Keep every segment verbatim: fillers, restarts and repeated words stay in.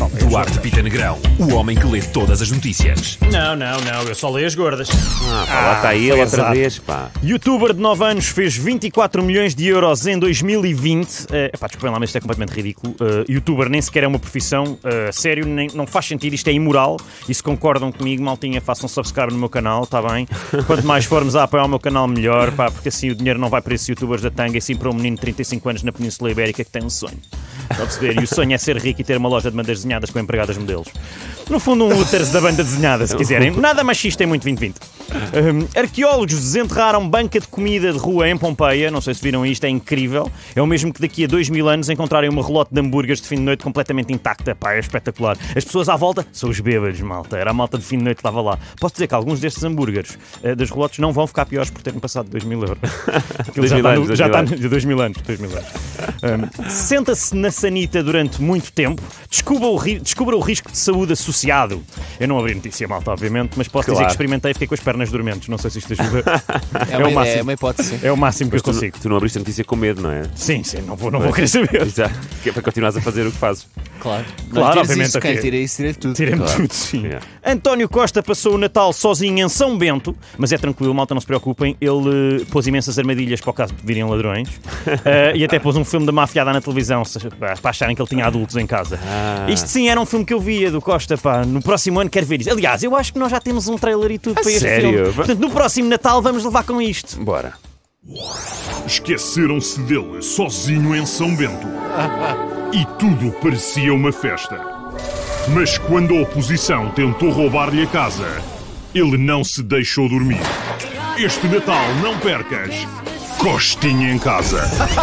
Não, Duarte Pita Negrão, o homem que lê todas as notícias. Não, não, não, eu só leio as gordas. Ah, pá, lá está ele outra exato. vez, pá. Youtuber de nove anos fez vinte e quatro milhões de euros em dois mil e vinte. Uh, epá, desculpem lá, mas isto é completamente ridículo. Uh, Youtuber nem sequer é uma profissão. Uh, sério, nem, não faz sentido, isto é imoral. E se concordam comigo, maltinha, façam subscribe no meu canal, está bem? Quanto mais formos a apoiar o meu canal, melhor, pá, porque assim o dinheiro não vai para esses youtubers da tanga, e sim para um menino de trinta e cinco anos na Península Ibérica que tem um sonho. Está a perceber? E o sonho é ser rico e ter uma loja de bandas desenhadas com empregadas modelos. No fundo, um Luthers da banda desenhada, se quiserem. Nada machista em muito vinte vinte. Um, arqueólogos desenterraram banca de comida de rua em Pompeia. Não sei se viram isto, é incrível. É o mesmo que daqui a dois mil anos encontrarem uma relote de hambúrgueres de fim de noite completamente intacta. Pá, é espetacular. As pessoas à volta são os bêbados, malta. Era a malta de fim de noite que estava lá. Posso dizer que alguns destes hambúrgueres uh, das relotes não vão ficar piores por terem passado dois mil euros. Aquilo já está no, já está no, dois mil anos. dois mil anos. Um, senta-se na sanita durante muito tempo. Descubra o, ri, descubra o risco de saúde associado. Eu não abri notícia, malta, obviamente, mas posso Claro. dizer que experimentei e fiquei com as pernas dormentes. Não sei se isto ajuda. É uma, o máximo. é uma hipótese. É o máximo que Mas eu tu, consigo. tu não abriste a notícia com medo, não é? Sim, sim, não vou, não vou querer saber. Exato. Que é para continuares a fazer o que fazes. Claro. Claro, Não tiras obviamente, isso, ok. quem tira isso, tira tudo. Tirem-me Claro. tudo, sim. Yeah. António Costa passou o Natal sozinho em São Bento, mas é tranquilo, malta, não se preocupem. Ele uh, pôs imensas armadilhas para o caso de virem ladrões uh, e até pôs um filme da mafiada na televisão se- para acharem que ele tinha adultos em casa. Ah. Isto sim era um filme que eu via do Costa, pá. No próximo ano quero ver isto. Aliás, eu acho que nós já temos um trailer e tudo para este sério? filme. Portanto, no próximo Natal vamos levar com isto. Bora. Esqueceram-se dele sozinho em São Bento. E tudo parecia uma festa. Mas quando a oposição tentou roubar-lhe a casa, ele não se deixou dormir. Este Natal não percas Costinha em casa.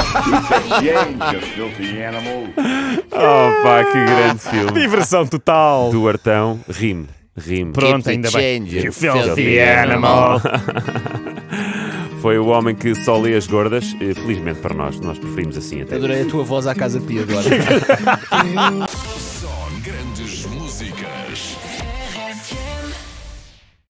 Oh pá, que grande filme. Diversão total. Duartão, rime. Rime. Pronto, Keep ainda it bem. changing, You filthy filthy animal. Foi o homem que só lê as gordas. Eh, Felizmente para nós, nós preferimos assim até. Adorei a tua voz à Casa Pia agora. Só grandes músicas. R F M